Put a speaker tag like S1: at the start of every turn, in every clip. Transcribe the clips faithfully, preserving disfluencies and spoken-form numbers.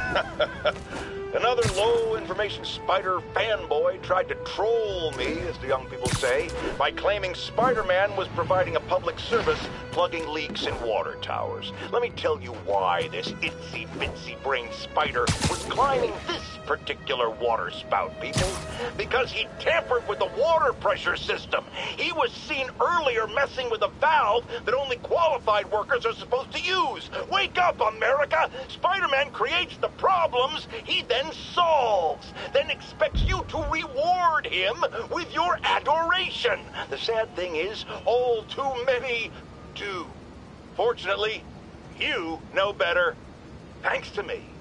S1: Another low-information spider fanboy tried to troll me, as the young people say, by claiming Spider-Man was providing a public service plugging leaks in water towers. Let me tell you why this itsy-bitsy-brained spider was climbing this particular water spout, people. Because he tampered with the water pressure system. He was seen earlier messing with a valve that only qualified workers are supposed to use. Wake up, America! Spider-Man creates the problems he then solves, then expects you to reward him with your adoration. The sad thing is, all too many do. Fortunately, you know better, thanks to me.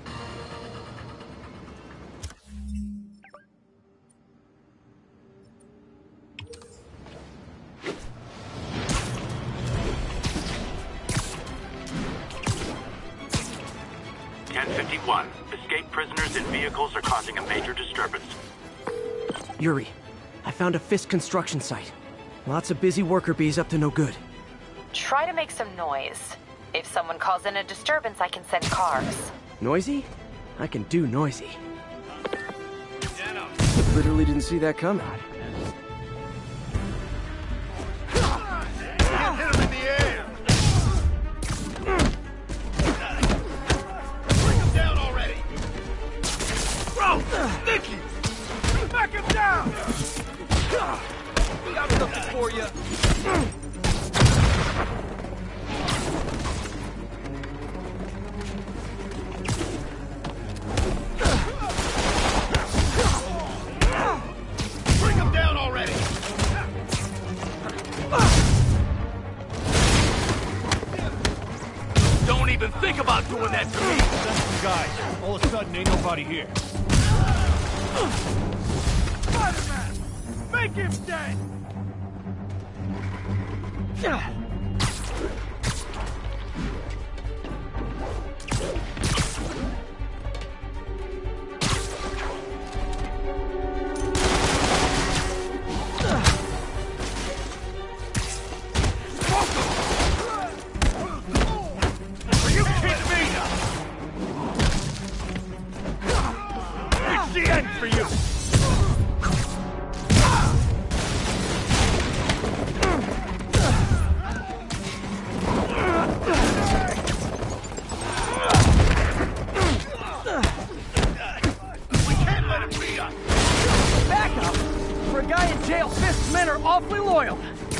S2: ten fifty-one. Escaped prisoners in vehicles are causing a major disturbance.
S3: Yuri, I found a Fisk construction site. Lots of busy worker bees up to no good.
S4: Try to make some noise. If someone calls in a disturbance, I can send cars.
S3: Noisy? I can do noisy. Literally didn't see that coming.
S5: Hit him in the air! Nicky! Back him down! We got something for you. Bring him down already! Don't even think about doing that to me! Send some guys. All of a sudden, ain't nobody here. Spider-Man! Make him dead! Are you kidding me? It's the end for you!
S3: Awfully loyal.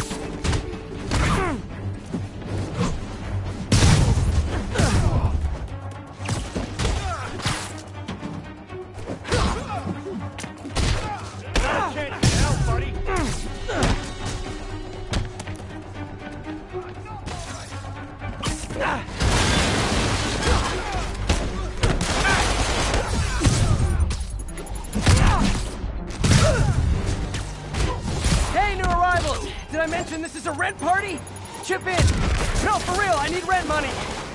S3: Did I mention this is a rent party? Chip in! No, for real, I need rent money!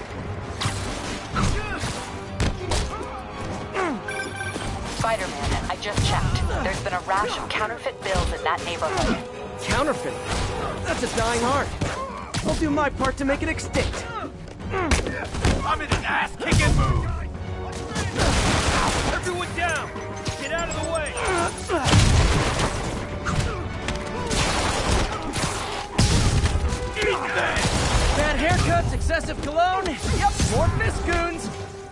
S4: Spider-Man, I just checked. There's been a rash of counterfeit bills in that neighborhood.
S3: Counterfeit? That's a dying art. I'll do my part to make it extinct.
S5: I'm in an ass-kicking mood! Everyone down! Get out of the way!
S3: Bad haircuts, excessive cologne. Yep, more Fisk goons.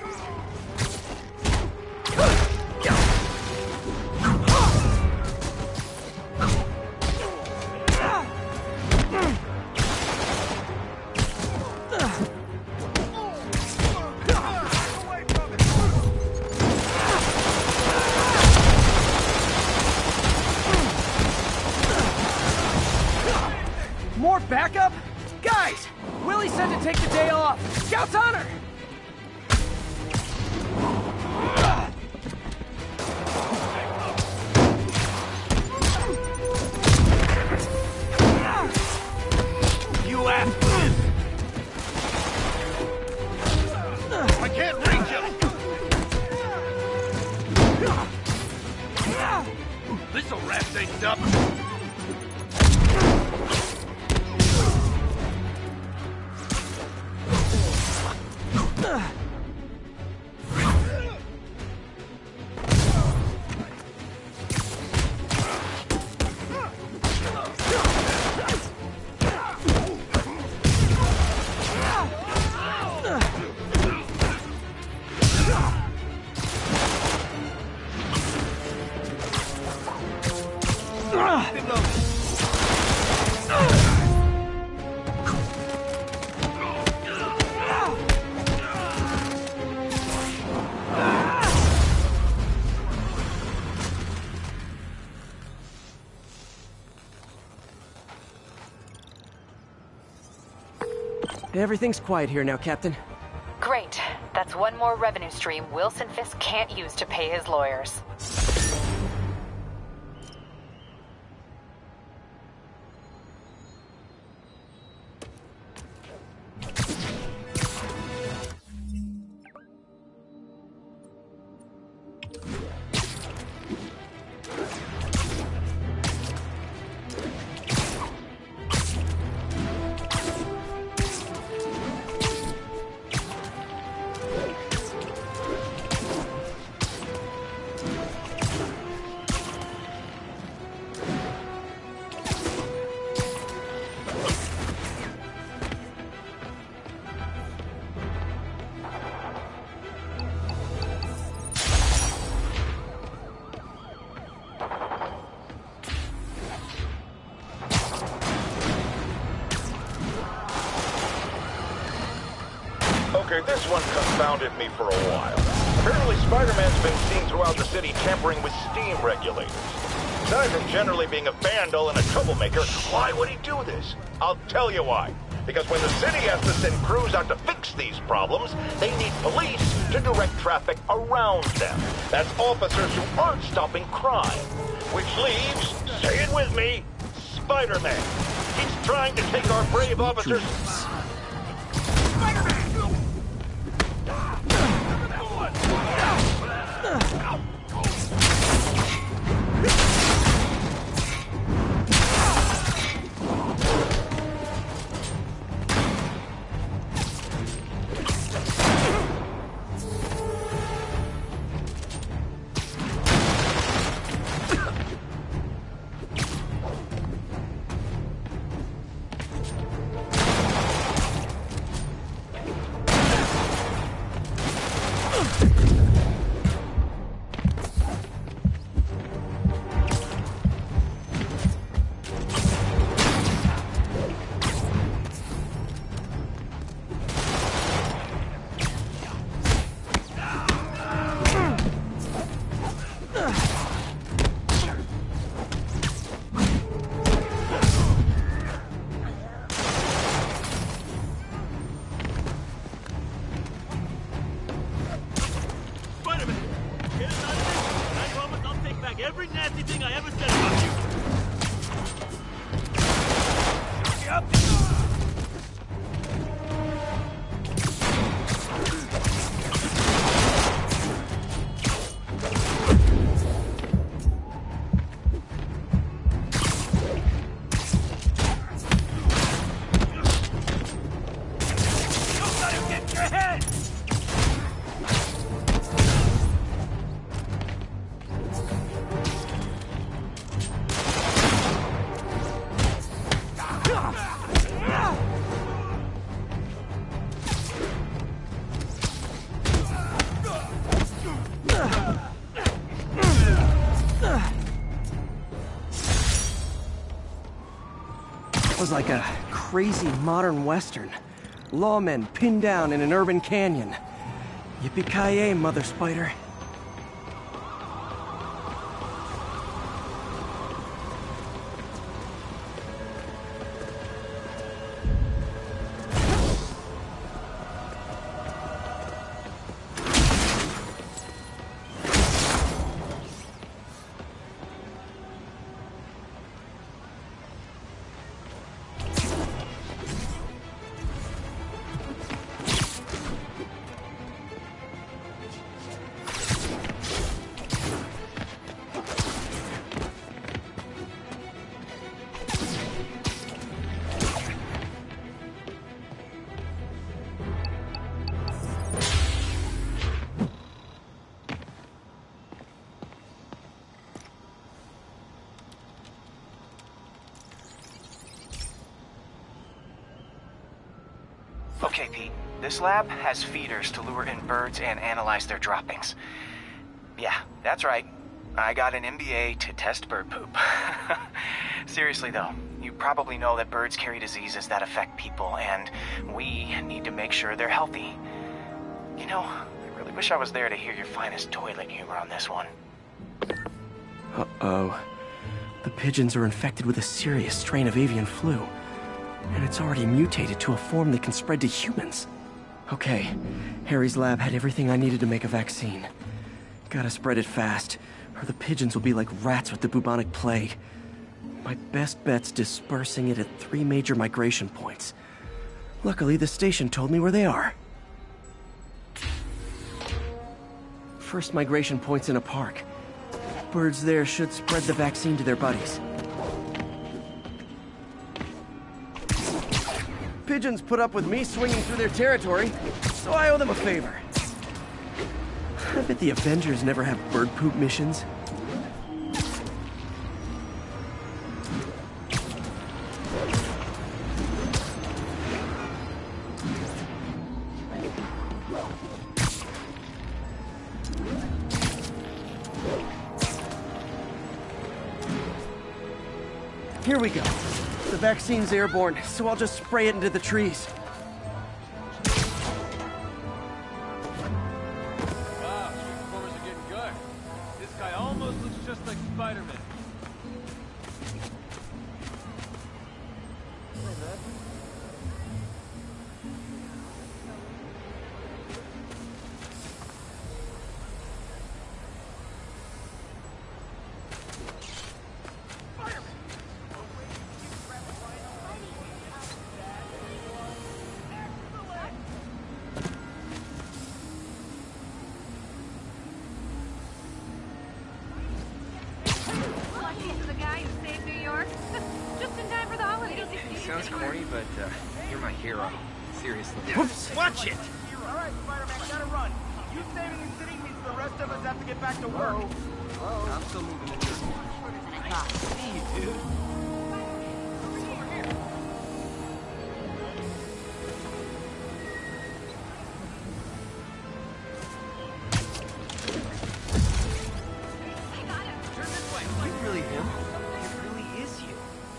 S3: More backup? Guys! Willie said to take the day off. Scout's honor!
S5: You asked for this! I can't reach him! This'll wrap things up!
S3: Everything's quiet here now, Captain.
S4: Great. That's one more revenue stream Wilson Fisk can't use to pay his lawyers.
S1: Okay, this one confounded me for a while. Apparently Spider-Man's been seen throughout the city tampering with steam regulators. Aside from generally being a vandal and a troublemaker, why would he do this? I'll tell you why. Because when the city has to send crews out to fix these problems, they need police to direct traffic around them. That's officers who aren't stopping crime. Which leaves, say it with me, Spider-Man. He's trying to take our brave officers... Spider-Man!
S5: Every nasty thing I ever said about you. Yep. You gotta get your head.
S3: Was like a crazy modern western. Lawmen pinned down in an urban canyon. Yippee-ki-yay, Mother Spider.
S6: Okay, Pete. This lab has feeders to lure in birds and analyze their droppings. Yeah, that's right. I got an M B A to test bird poop. Seriously though, you probably know that birds carry diseases that affect people, and we need to make sure they're healthy. You know, I really wish I was there to hear your finest toilet humor on this one.
S3: Uh-oh. The pigeons are infected with a serious strain of avian flu. And it's already mutated to a form that can spread to humans. Okay, Harry's lab had everything I needed to make a vaccine. Gotta spread it fast, or the pigeons will be like rats with the bubonic plague. My best bet's dispersing it at three major migration points. Luckily, the station told me where they are. First migration point's in a park. Birds there should spread the vaccine to their buddies. Pigeons put up with me swinging through their territory, so I owe them a favor. I bet the Avengers never have bird poop missions. Here we go. The vaccine's airborne, so I'll just spray it into the trees.
S5: Wow, street performers are getting good. This guy almost looks just like Spider-Man.
S6: Sounds corny, but uh, you're my hero. Seriously.
S3: Whoops!
S5: Watch it!
S7: All right, Spider-Man, gotta run. You saving and sitting means the rest of us have to get back to work.
S6: I'm still moving the distance.
S5: Hey, dude.
S6: You really him? It really is you.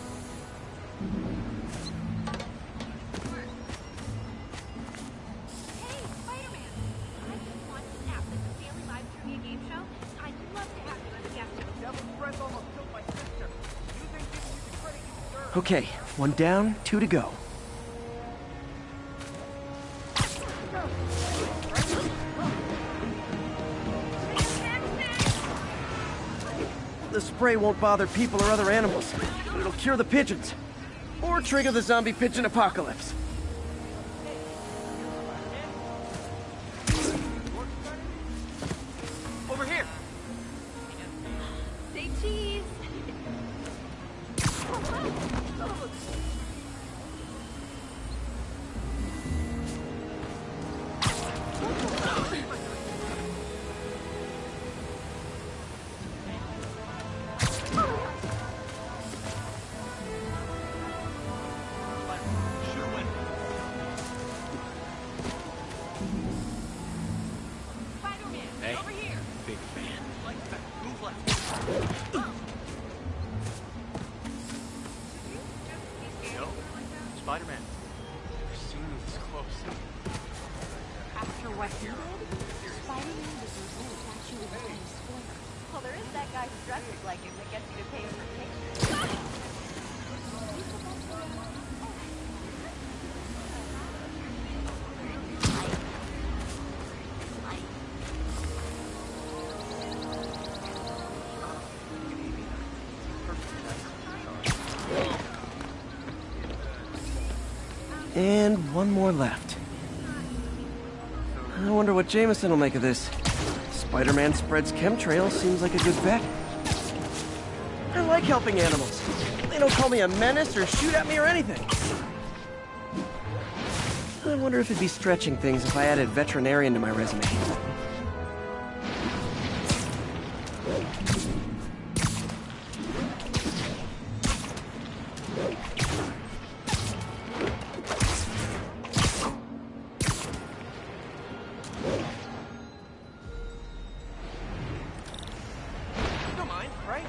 S8: Hey, Spider-Man! I just want to announce that the Daily Live Trivia Game Show, I'd love to have you as a guest.
S7: Devil's Breath almost killed my sister. You think giving you the credit you deserve.
S3: Okay, one down, two to go. The spray won't bother people or other animals, but it'll cure the pigeons. Or trigger the zombie pigeon apocalypse.
S6: Over here!
S8: Say cheese! Spider-Man,
S5: Hey.
S8: over here!
S5: Big fan.
S6: Move left.
S5: No. Spider-Man.
S6: Never seen you this close.
S8: After what he did, Spider-Man deserves to catch you with a spoiler. Well, there is that guy who dresses like him that gets you to pay for pictures.
S3: And one more left. I wonder what Jameson will make of this. Spider-Man spreads chemtrails seems like a good bet. I like helping animals. They don't call me a menace or shoot at me or anything. I wonder if it'd be stretching things if I added veterinarian to my resume.
S6: You don't mind, right?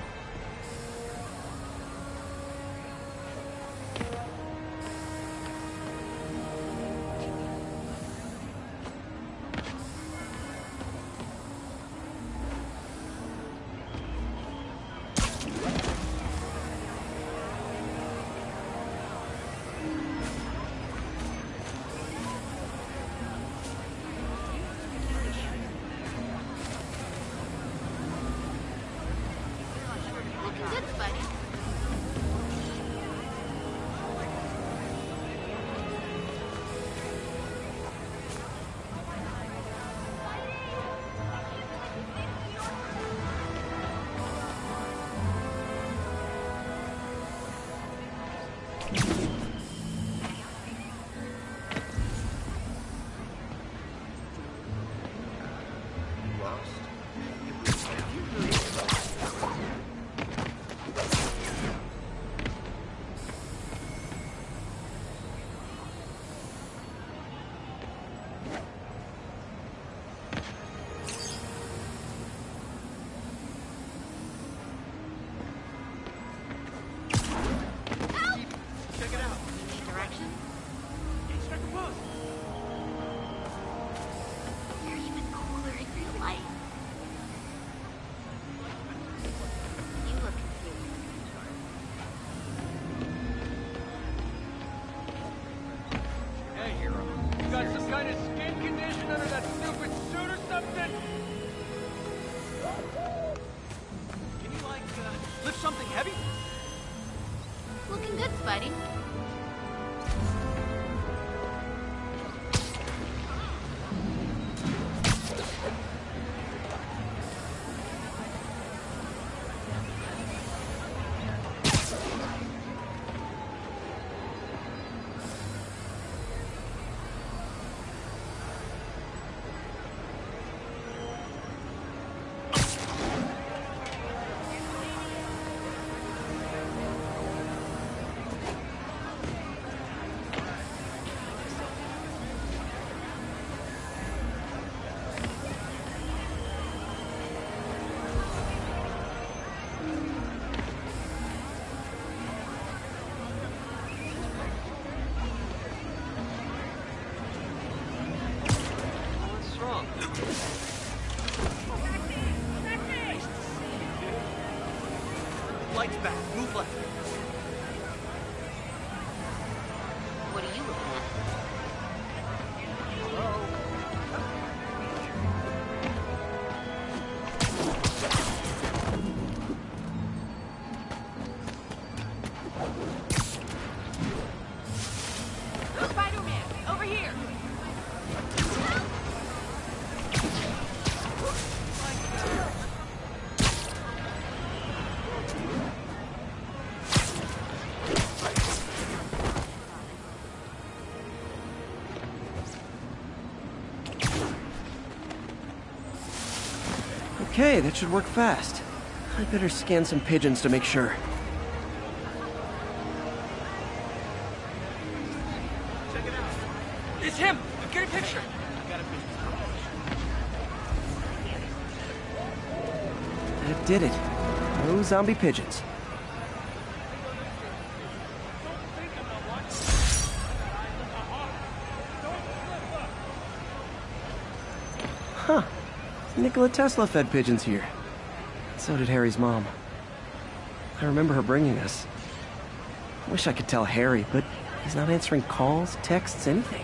S3: Lights back. Move left.
S9: What are you looking at?
S8: Spider-Man, over here!
S3: Okay, that should work fast. I better scan some pigeons to make sure.
S5: Check it out.
S3: It's him! Get a picture!
S5: I got a picture.
S3: That did it. No zombie pigeons. Huh. Nikola Tesla fed pigeons here. So did Harry's mom. I remember her bringing us. Wish I could tell Harry, but he's not answering calls, texts, anything.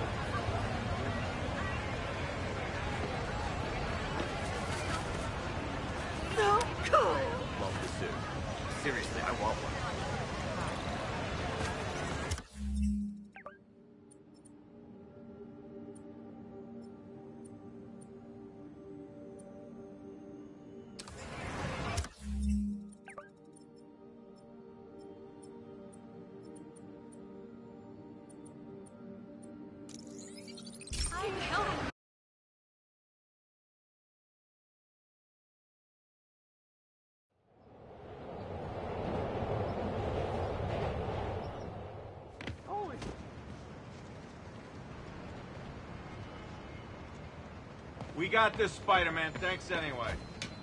S8: So cool!
S5: Love the suit. Seriously, I want one.
S7: We got this, Spider-Man. Thanks anyway.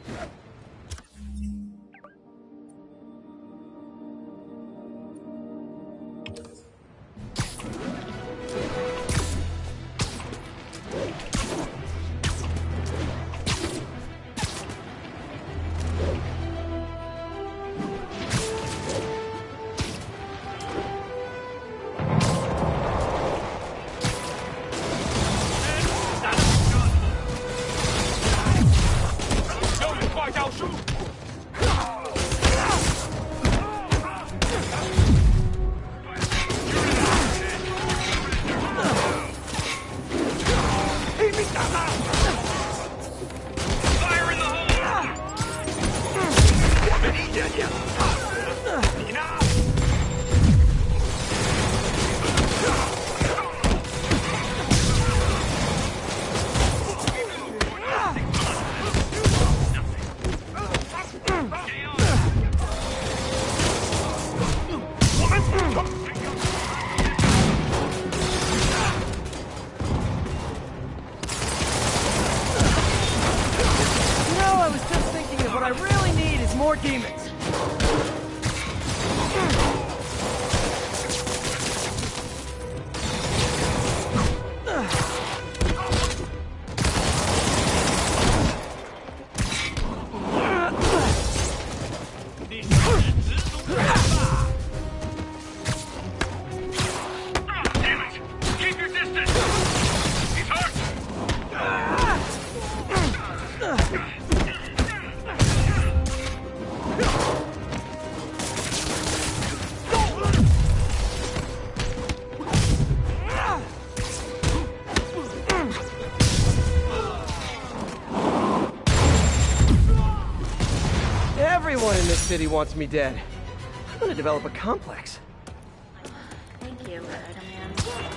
S3: More demons! Everyone in this city wants me dead. I'm gonna develop a complex.
S9: Thank you, Spider-Man.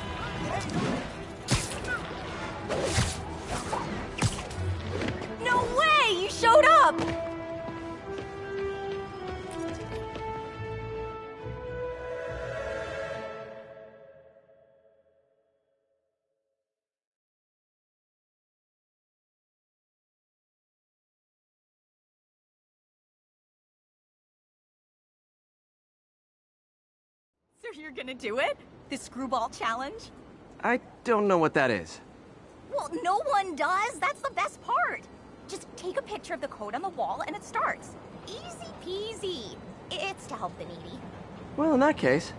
S8: No way! You showed up! So you're gonna do it? This screwball challenge?
S3: I don't know what that is.
S8: Well, no one does. That's the best part. Just take a picture of the code on the wall and it starts. Easy peasy. It's to help the needy.
S3: Well, in that case...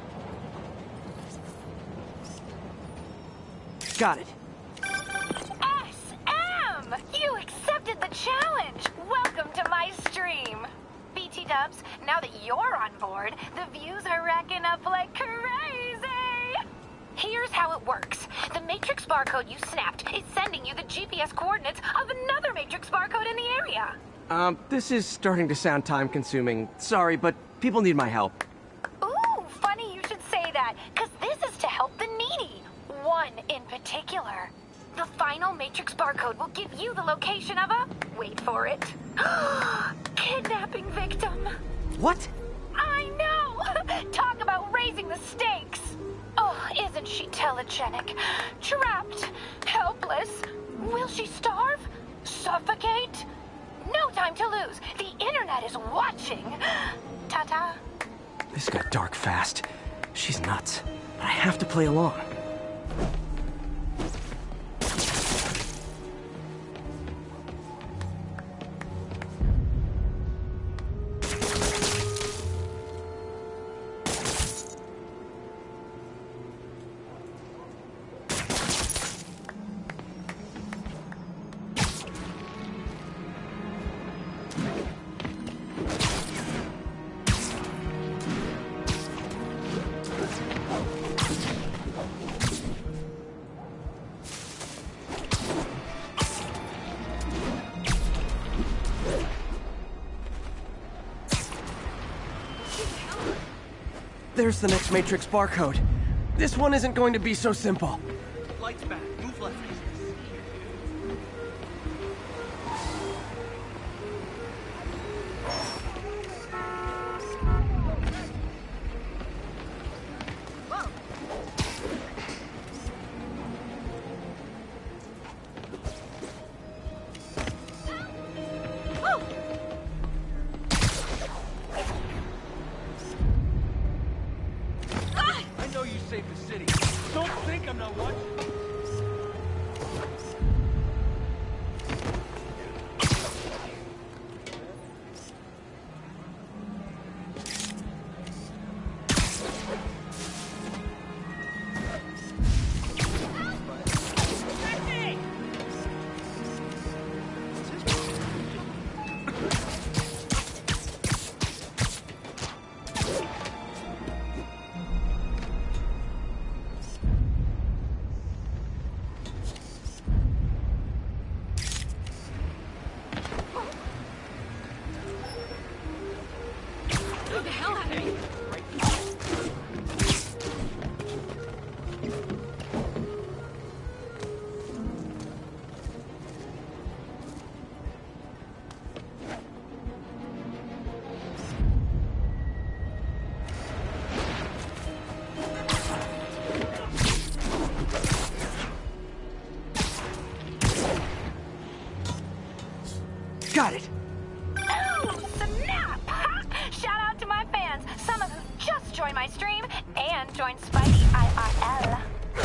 S3: Got it.
S4: S M! You accepted the challenge! Welcome to my stream. B T Dubs, now that you're on board, the views are racking up like crazy! Here's how it works. The Matrix barcode you snapped is sending you the G P S coordinates of another Matrix barcode in the area.
S3: Um, this is starting to sound time-consuming. Sorry, but people need my help.
S4: Ooh, funny you should say that, because this is to help the needy. One in particular. The final Matrix barcode will give you the location of a... wait for it. Kidnapping victim.
S3: What?
S4: I know! Talk about raising the stakes. Oh, isn't she telegenic? Trapped. Helpless. Will she starve? Suffocate? No time to lose. The internet is watching. Ta-ta.
S3: This got dark fast. She's nuts. But I have to play along. There's the next Matrix barcode. This one isn't going to be so simple.
S7: Lights back. Move left. I know you saved the city. Don't think I'm not watching.
S3: Got it!
S4: Oh, snap! Shout out to my fans, some of who just joined my stream and joined Spidey I R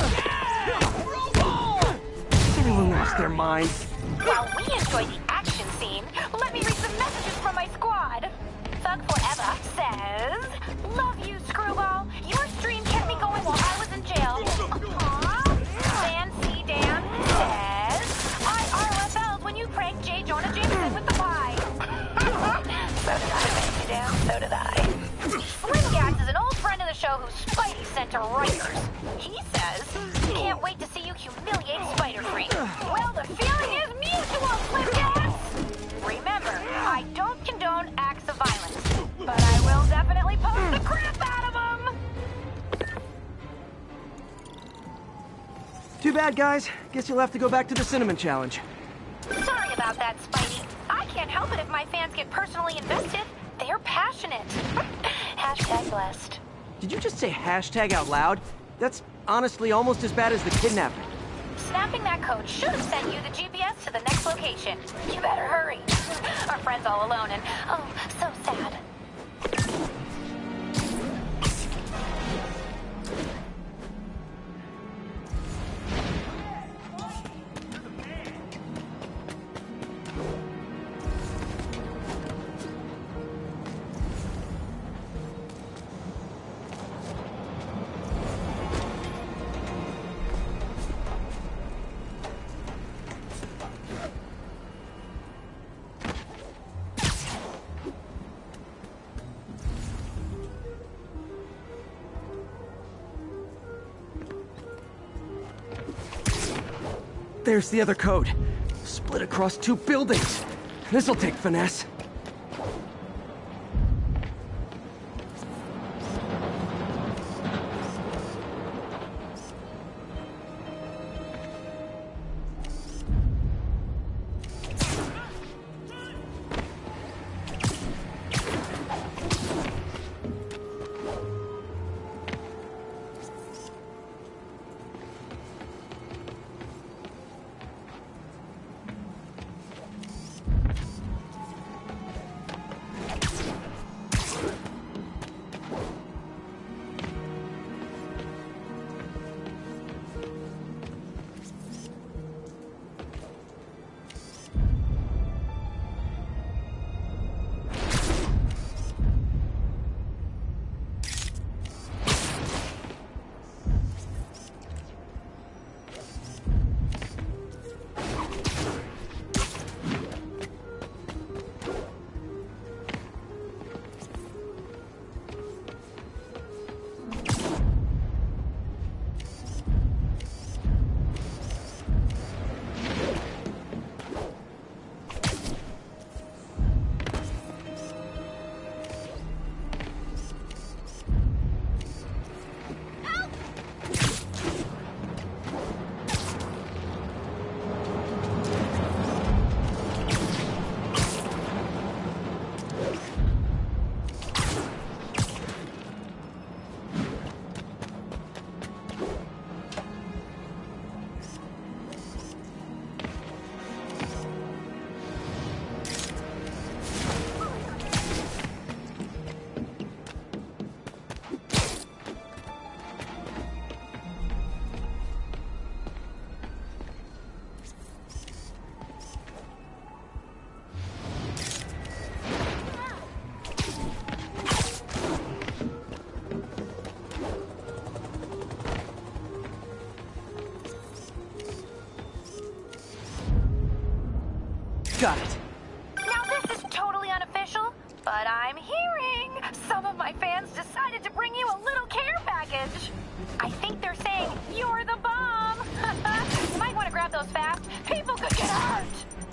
S4: L.
S3: Everyone lost their minds.
S4: While we enjoy the action scene, let me read some messages from my squad. Thug Forever says, "Love you, Screwball. Your stream kept me going while I was in jail." Aww. Fancy Dan says, "I R F L'd when you pranked J. Jonah Jameson with the pie." So did I, Fancy Dan. So did I. Slim Gas is an old friend of the show who Spidey sent to Rikers. He says, "Can't wait to see you humiliate Spider-Free." Well, the feeling is mutual, Slim Gas. Remember, I don't condone acts of violence, but I will definitely poke the crap out of them.
S3: Too bad, guys. Guess you'll have to go back to the Cinnamon Challenge.
S4: Sorry about that, Spidey. I can't help it if my fans get personally invested. They're passionate. Hashtag blessed.
S3: Did you just say hashtag out loud? That's honestly almost as bad as the kidnapping.
S4: Snapping that code should have sent you the G P S to the next location. You better hurry. Our friend's all alone and, oh, so sad.
S3: There's the other code. Split across two buildings. This'll take finesse. Got it.
S4: Now this is totally unofficial, but I'm hearing some of my fans decided to bring you a little care package. I think they're saying you're the bomb. You might want to grab those fast. People could get hurt.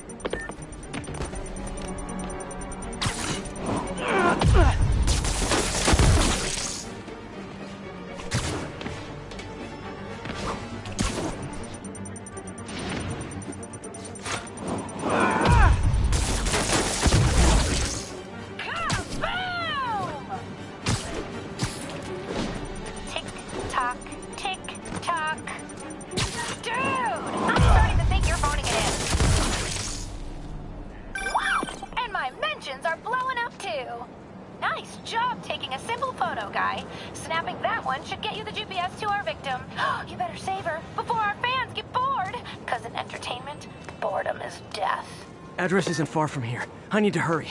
S3: Address isn't far from here. I need to hurry.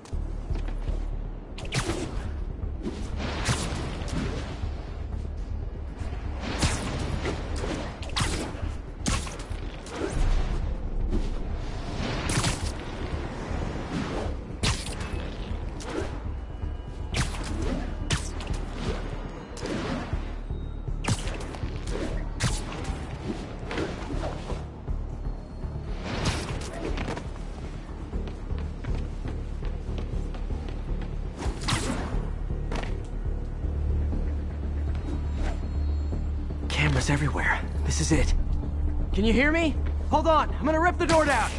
S3: Cameras everywhere. This is it. Can you hear me? Hold on, I'm gonna rip the door down.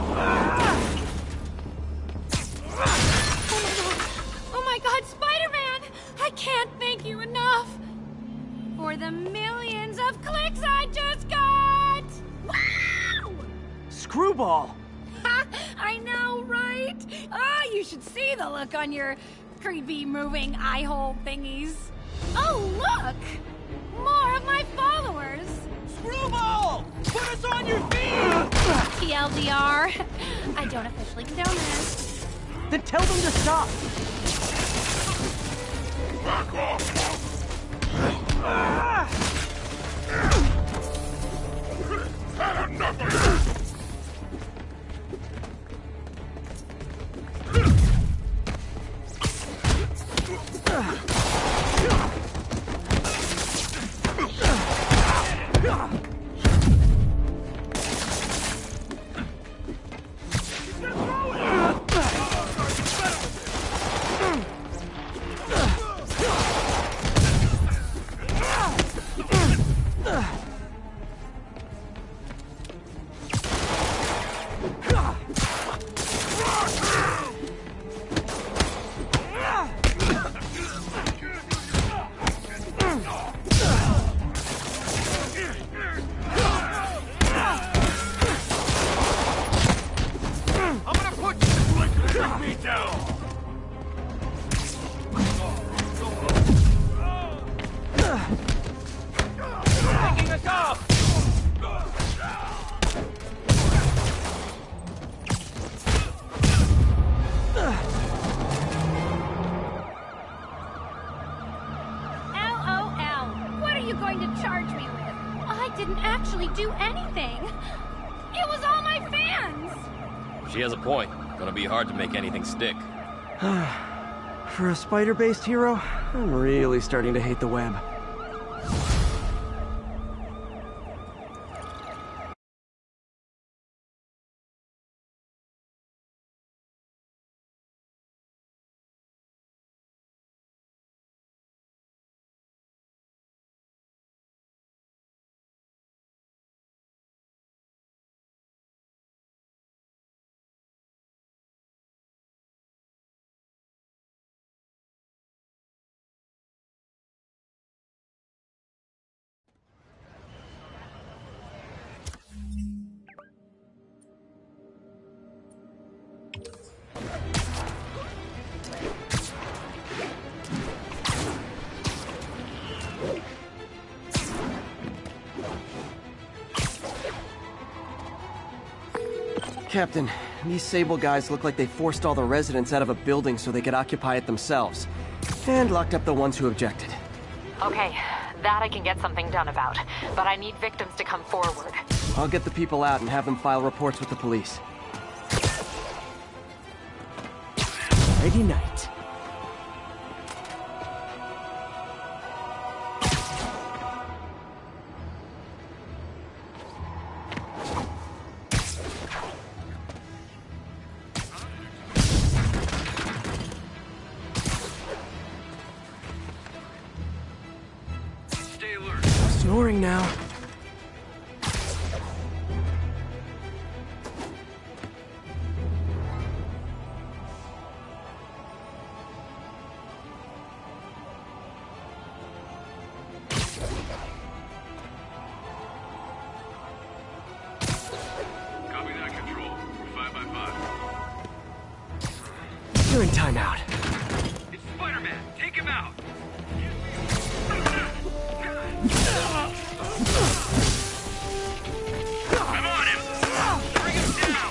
S8: Oh my god, Spider-Man! I can't thank you enough for the millions of clicks I just got! Wow!
S3: Screwball!
S8: Ha! I know, right? Ah, you should see the look on your creepy moving eye hole thingies. Oh, look! More of my followers!
S7: Screwball! Put us on your feet!
S8: T L D R. I don't officially condone this.
S3: Then tell them to stop!
S7: Back off! Had enough of this!
S8: do anything. It was all my fans.
S10: She has a point. Gonna be hard to make anything stick.
S3: For a spider-based hero, I'm really starting to hate the web. Captain, these Sable guys look like they forced all the residents out of a building so they could occupy it themselves. And locked up the ones who objected.
S11: Okay, that I can get something done about. But I need victims to come forward.
S3: I'll get the people out and have them file reports with the police. Friday night. Snoring now.
S12: Copy that, Control. We're five by five.
S3: You're in timeout.
S12: It's Spider-Man! Take him out! I'm on him! Bring him down!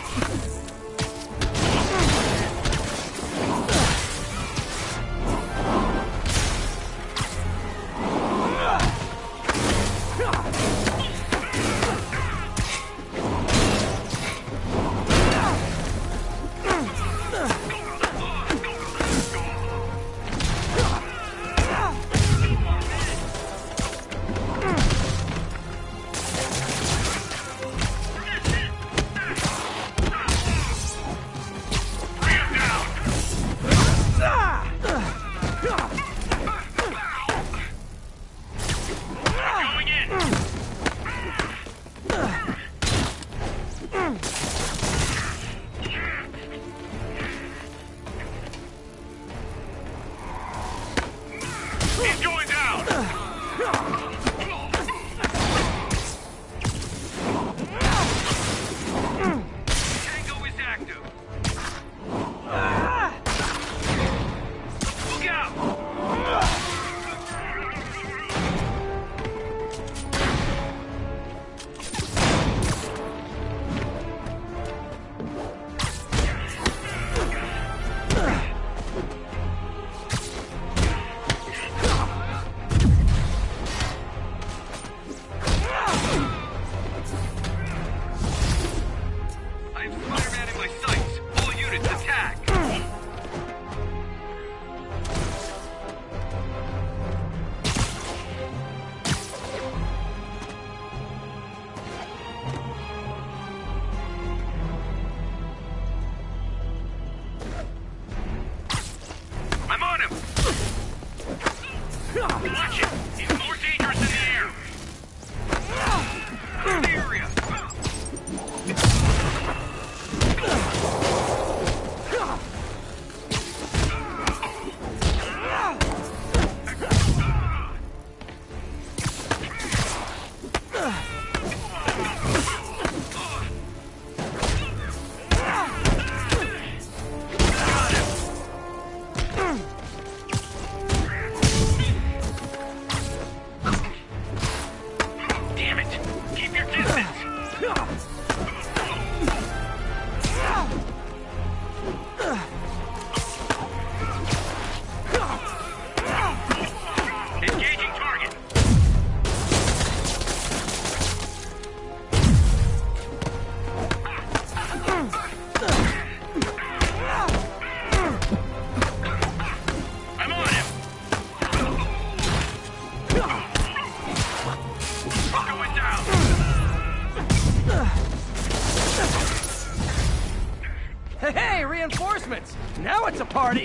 S3: Hey, reinforcements! Now it's a party!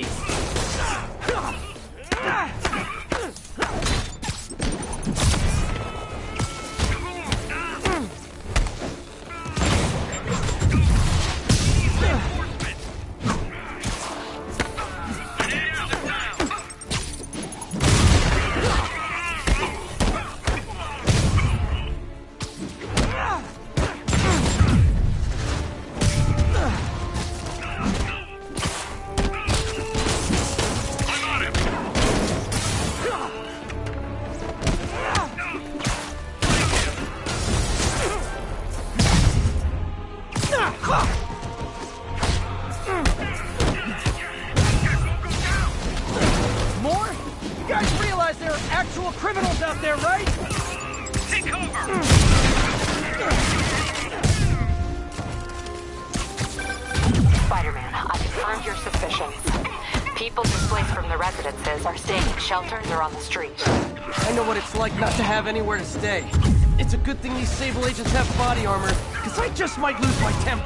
S11: Shelters are on the street.
S3: I know what it's like not to have anywhere to stay. It's a good thing these Sable agents have body armor, because I just might lose my temper.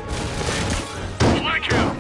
S12: Like him!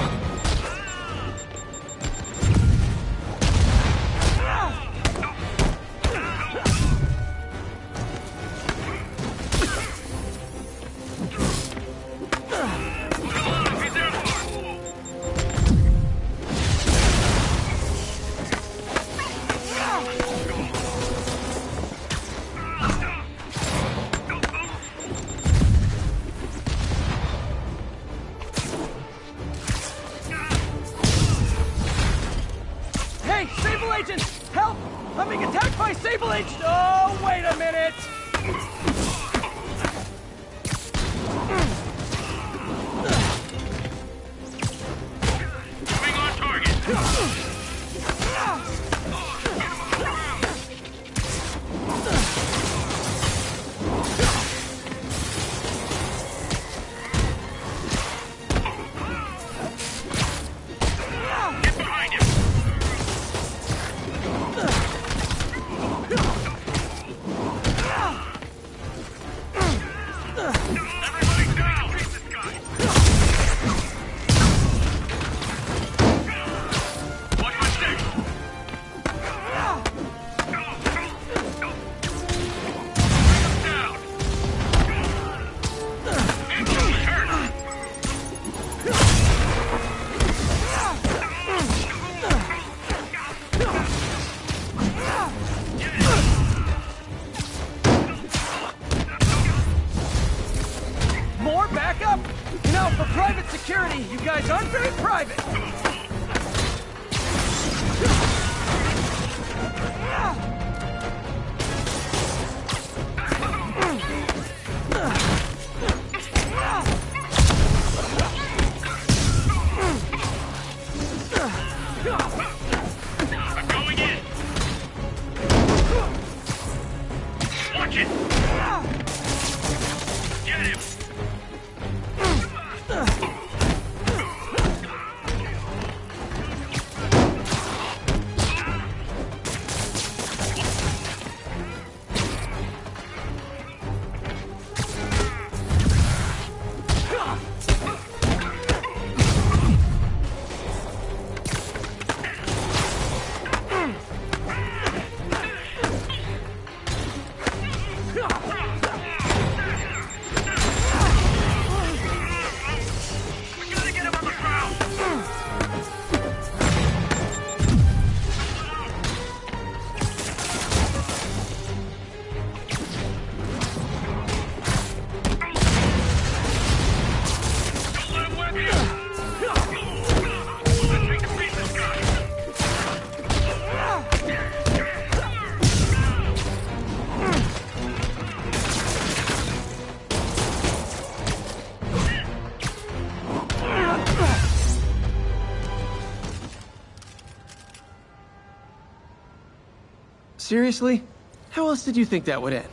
S3: Seriously? How else did you think that would end?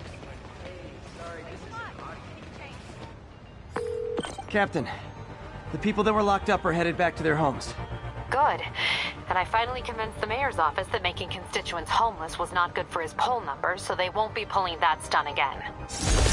S3: Captain, The people that were locked up are headed back to their homes.
S11: Good. And I finally convinced the mayor's office that making constituents homeless was not good for his poll numbers, so they won't be pulling that stunt again.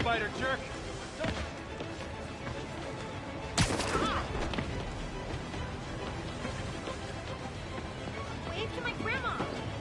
S5: spider jerk.
S4: Wave to my grandma.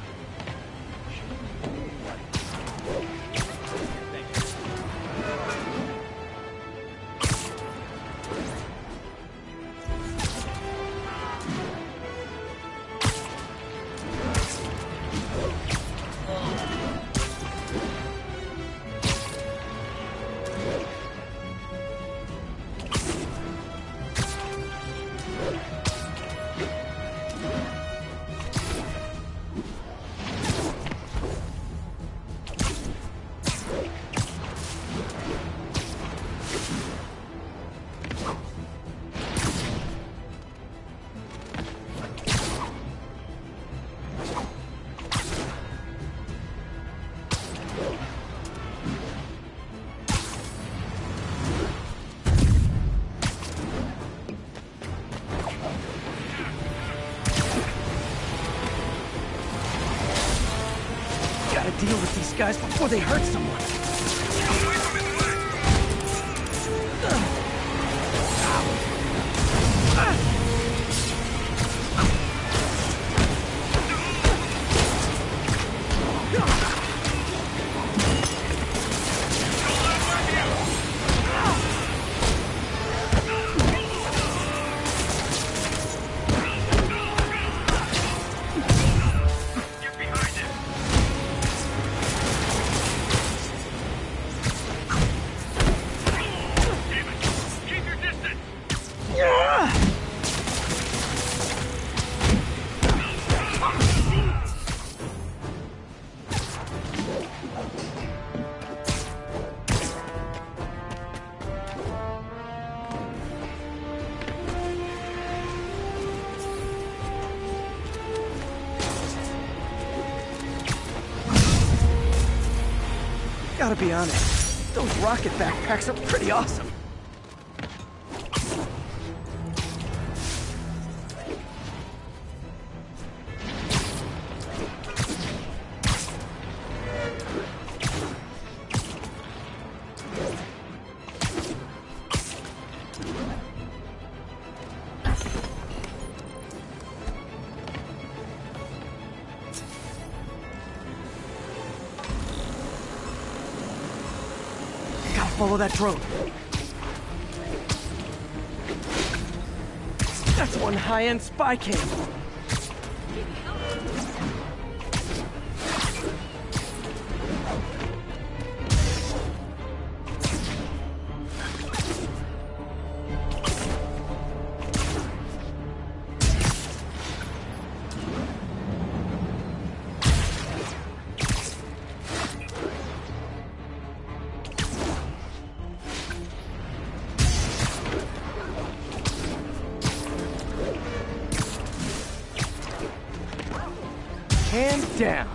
S3: Deal with these guys before they hurt someone. Gotta be honest, those rocket backpacks are pretty awesome. Follow that drone. That's one high-end spy cam. Hands down.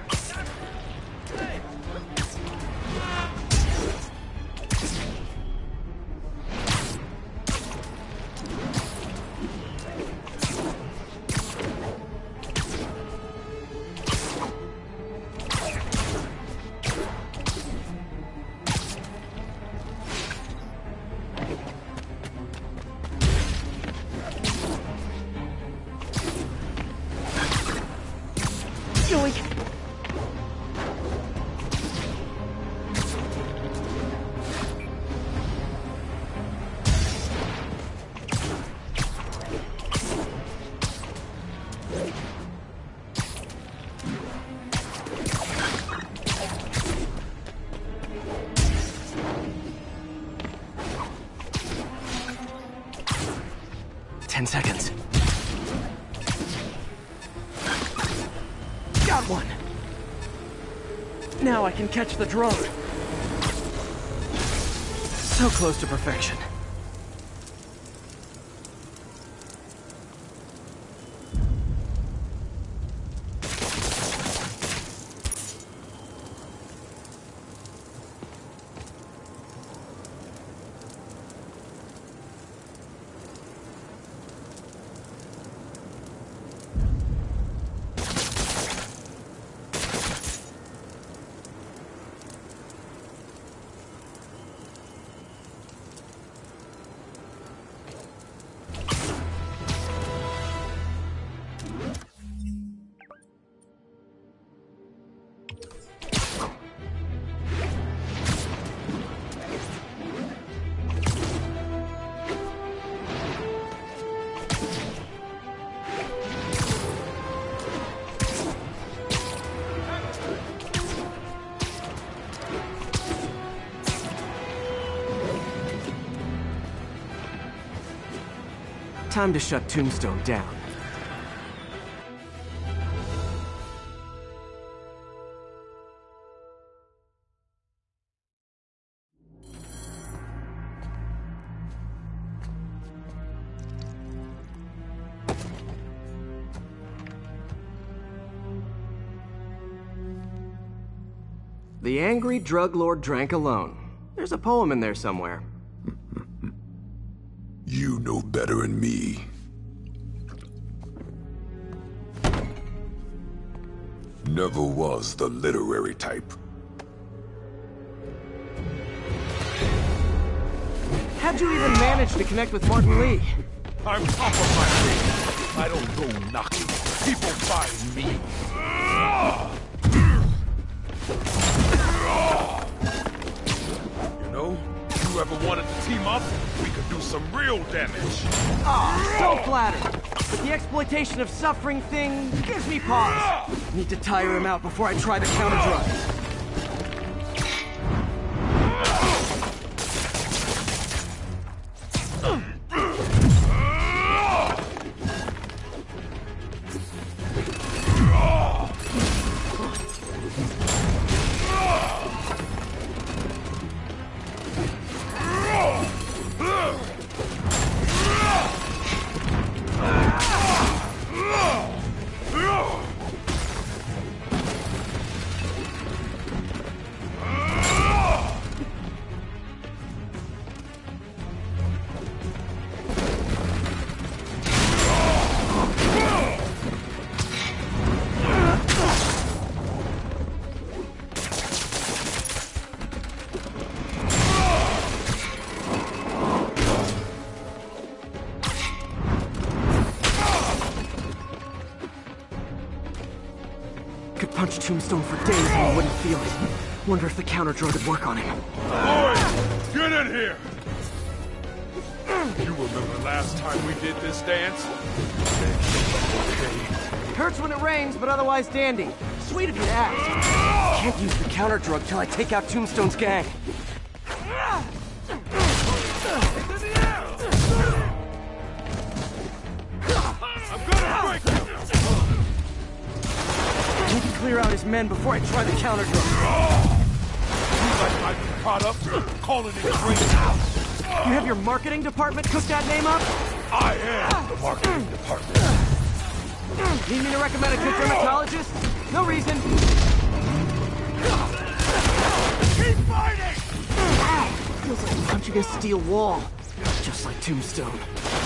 S3: Ten seconds. Got one. Now I can catch the drone. So close to perfection. Time to shut Tombstone down. The angry drug lord drank alone. There's a poem in there somewhere.
S13: You know better than me. Never was the literary type.
S3: How'd you even manage to connect with Martin Lee?
S13: I'm top of my game. I don't go knocking. People find me. You know, if you ever wanted to team up, we could do some real damage.
S3: Ah, so flattered. But the exploitation of suffering thing gives me pause. Need to tire him out before I try the counter drug. Punch Tombstone for days and he wouldn't feel it. Wonder if the counter drug would work on him.
S13: Boys, get in here! You remember last time we did this dance? Okay.
S3: Hurts when it rains, but otherwise dandy. Sweet of you to ask. Can't use the counter drug till I take out Tombstone's gang. Clear out his men before I try the counter drug.
S13: Seems like I've been caught up calling it great house.
S3: You have your marketing department cook that name up?
S13: I am the marketing department.
S3: Need me to recommend a good dermatologist? No reason.
S13: Keep fighting!
S3: Feels like punching a steel wall. Just like Tombstone.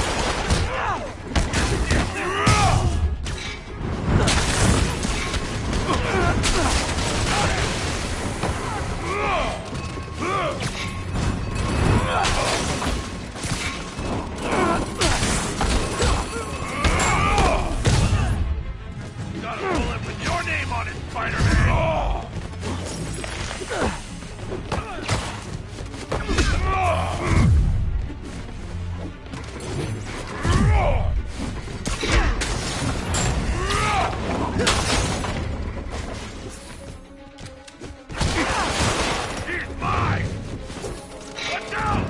S13: Got a bullet with your name on it, Spider-Man! He's mine! Watch out!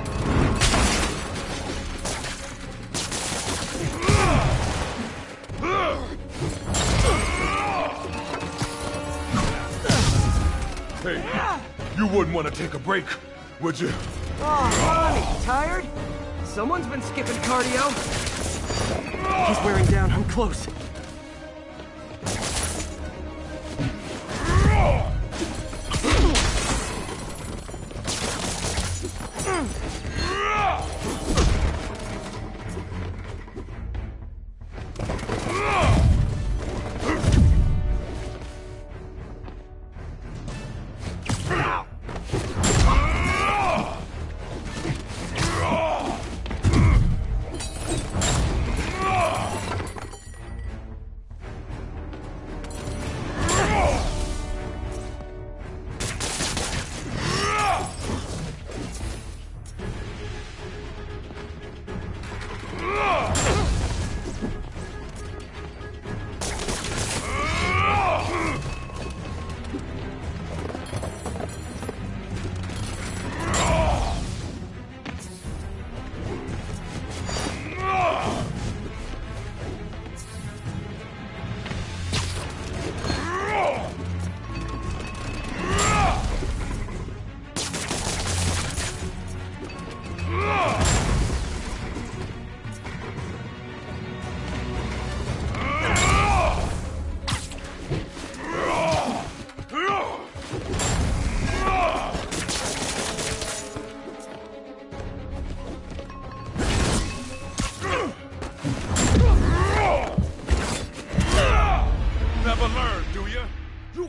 S13: Hey, you wouldn't want to take a break, would you?
S3: Oh, honey, tired? Someone's been skipping cardio. He's wearing down. I'm close.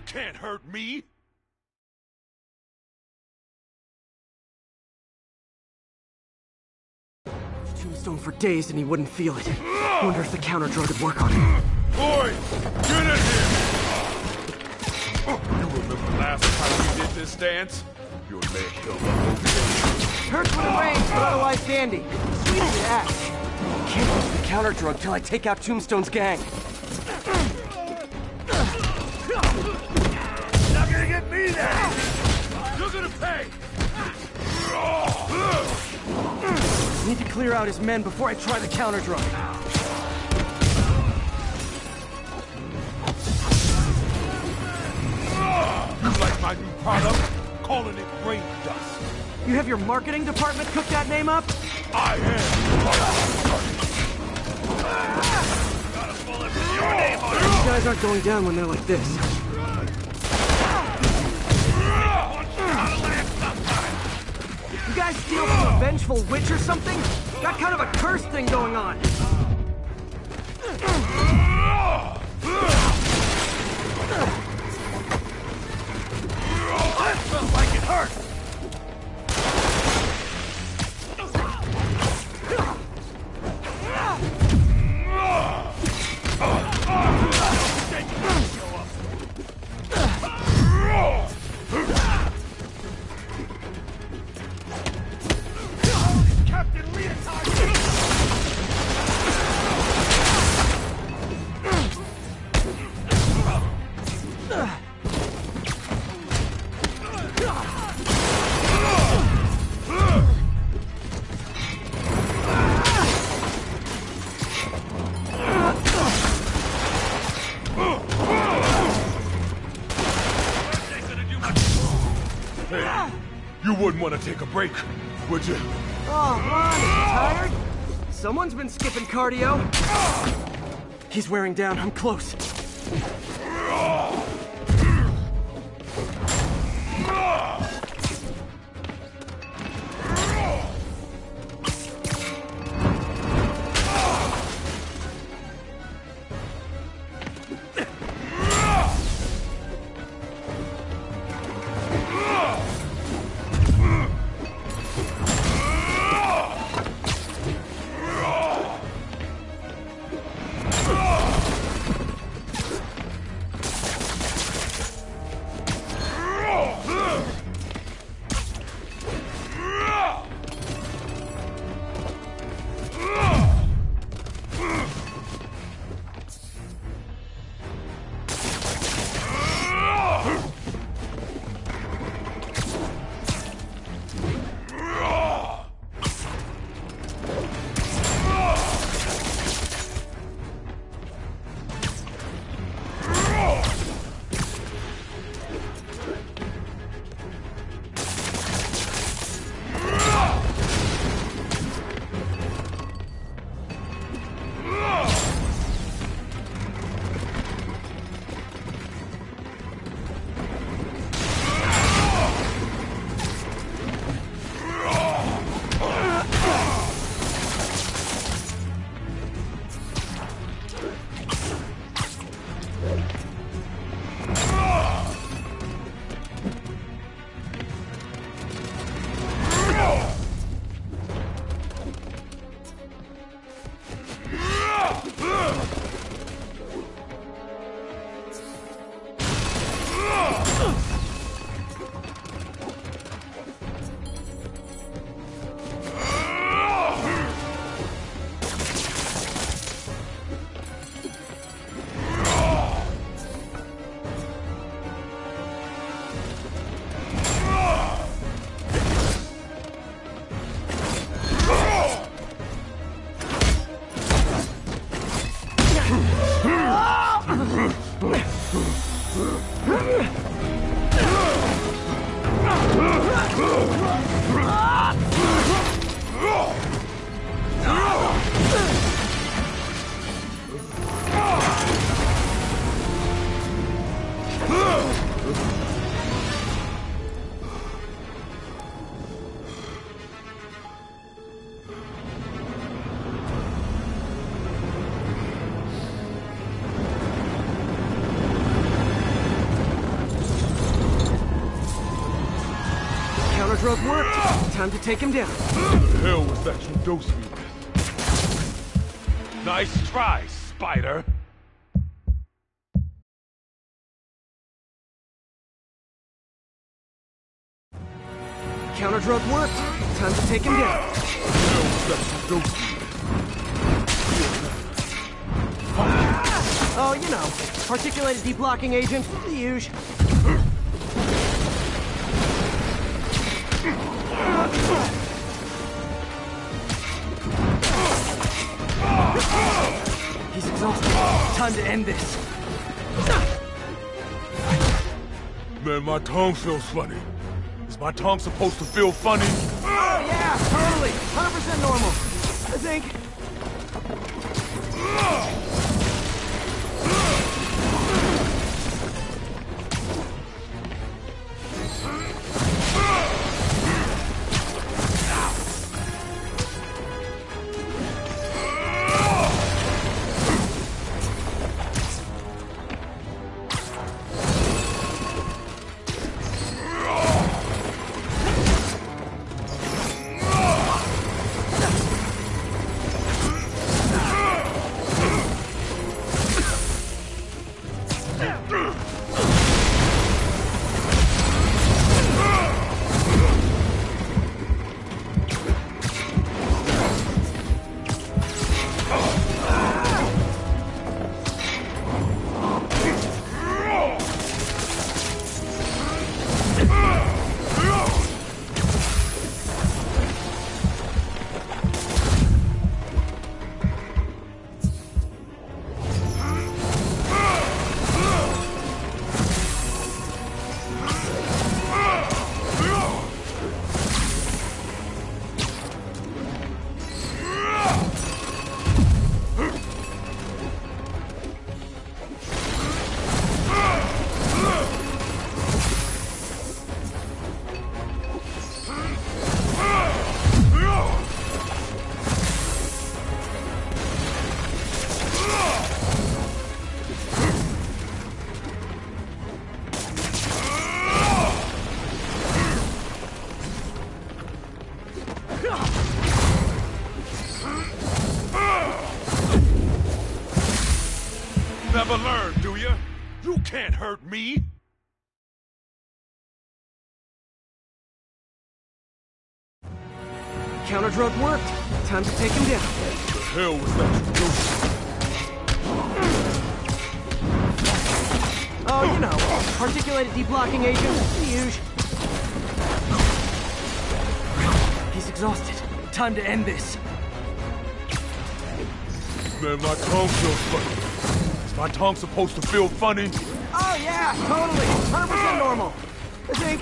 S13: can't hurt me!
S3: Tombstone for days and he wouldn't feel it. Wonder if the counter drug would work on him.
S13: Boys, get in here! You remember last time we did this dance? Your leg held up over there.
S3: Hurts with a range, but otherwise dandy. Sweet as ass. Can't use the counter drug till I take out Tombstone's gang.
S13: Not gonna get me there! You're gonna pay!
S3: Need to clear out his men before I try the counter drug.
S13: You like my new product? Calling it brain dust.
S3: You have your marketing department cook that name up?
S13: I am.
S3: These guys aren't going down when they're like this. You guys steal from a vengeful witch or something? Got kind of a curse thing going on.
S13: That smells like it hurts! Captain Leotard! Hey, you wouldn't want to take a break, would you?
S3: Oh, Ron, you tired? Someone's been skipping cardio. He's wearing down. I'm close. Time to take him down.
S13: What the hell was that you dosed me with? Nice try, Spider.
S3: Counter drug worked. Time to take him down.
S13: What the hell was that you dosed me with?
S3: Oh, you know, particulated deblocking agent, the usual. He's exhausted. Time to end this.
S13: Man, my tongue feels funny. Is my tongue supposed to feel funny?
S3: Oh, yeah, totally. one hundred percent normal. I think.
S13: Never learn, do you? You can't hurt me!
S3: Counter drug worked. Time to take him down.
S13: What the hell was that you doing?
S3: Oh, you know, particulated deblocking agent, the usual. He's exhausted. Time to end this.
S13: Man, my tongue feels funny. Is my tongue supposed to feel funny?
S3: Oh, yeah, totally. one hundred percent normal. I think.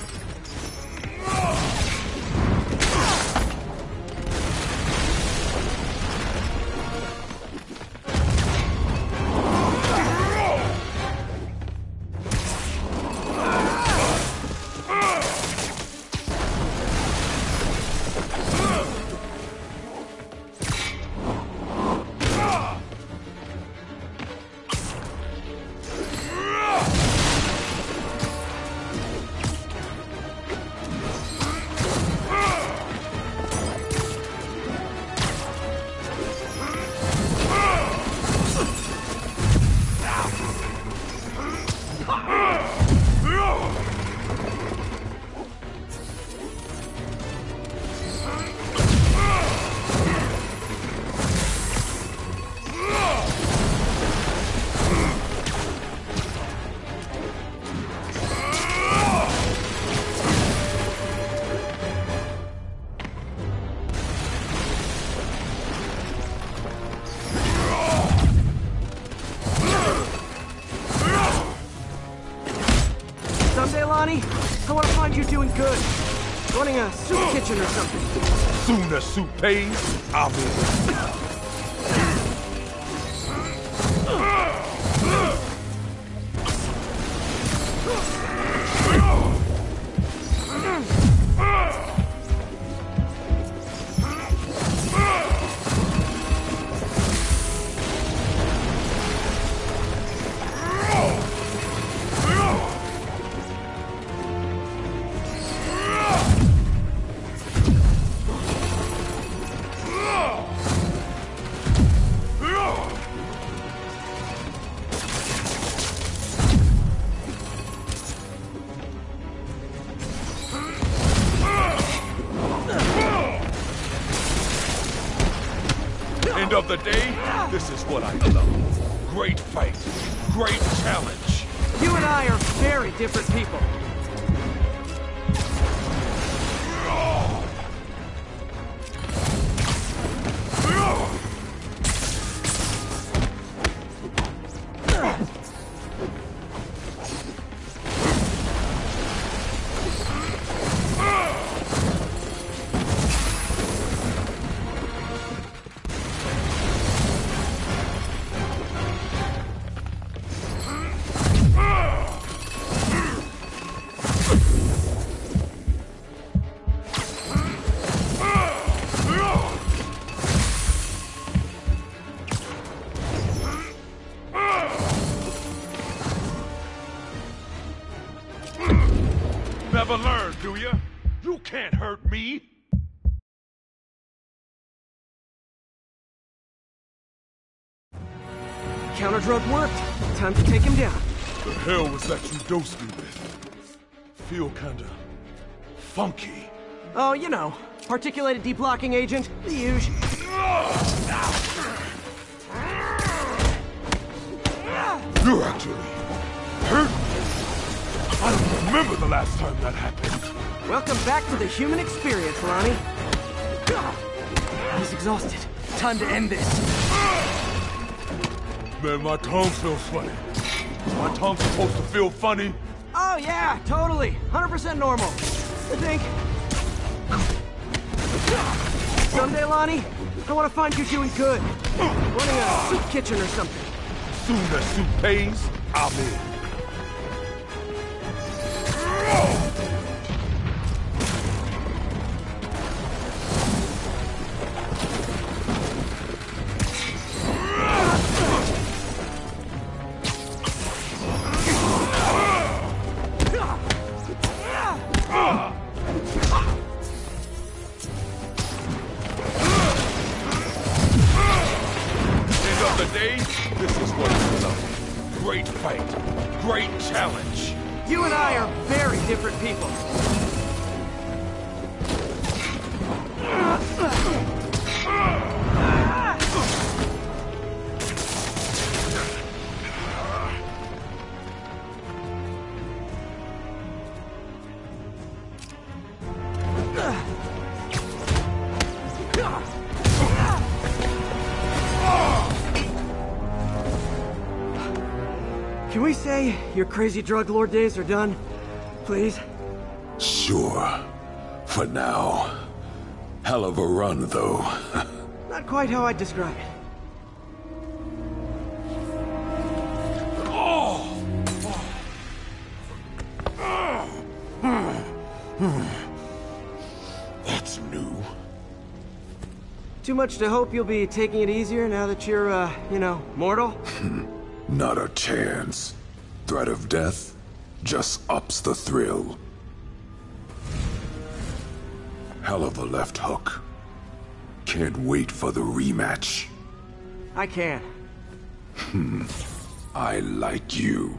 S3: Lonnie, I want to find you doing good. Running a soup kitchen or something.
S13: Soon as soup pays, I'll be there. End of the day, this is what I love. Great fight. Great challenge.
S3: You and I are very different people.
S13: Never learn, do you? You can't hurt me!
S3: Counter drug worked. Time to take him down.
S13: The hell was that you dosed me with? Feel kinda funky.
S3: Oh, you know, particulated deblocking agent, the usual.
S13: You're actually hurt me. I don't remember the last time that happened.
S3: Welcome back to the human experience, Lonnie. He's exhausted. Time to end this.
S13: Man, my tongue feels funny. Is my tongue supposed to feel funny?
S3: Oh yeah, totally. one hundred percent normal. I think. Someday, Lonnie, I want to find you doing good. Running a soup kitchen or something.
S13: Soon as soup pays, I'm in. This is what it's about. Great fight. Great challenge.
S3: You and I are very different people. Can we say your crazy drug lord days are done? Please?
S13: Sure. For now. Hell of a run, though.
S3: Not quite how I'd describe it.
S13: Oh! That's new.
S3: Too much to hope you'll be taking it easier now that you're, uh, you know, mortal?
S13: Not a chance. Threat of death just ups the thrill. Hell of a left hook. Can't wait for the rematch.
S3: I can.
S13: Hmm. I like you.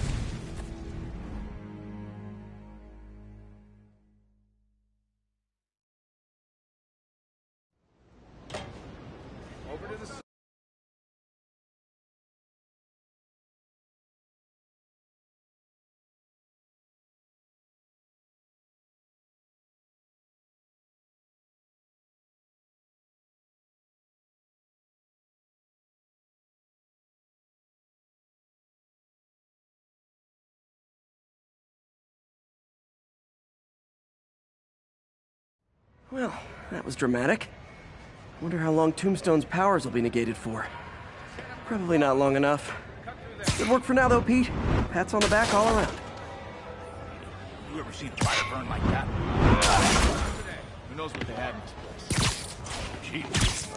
S3: Well, that was dramatic. Wonder how long Tombstone's powers will be negated for. Probably not long enough. Good work for now, though, Pete. Pats on the back all around.
S5: You ever seen fire burn like that? Who knows what they had in this place? Jeez.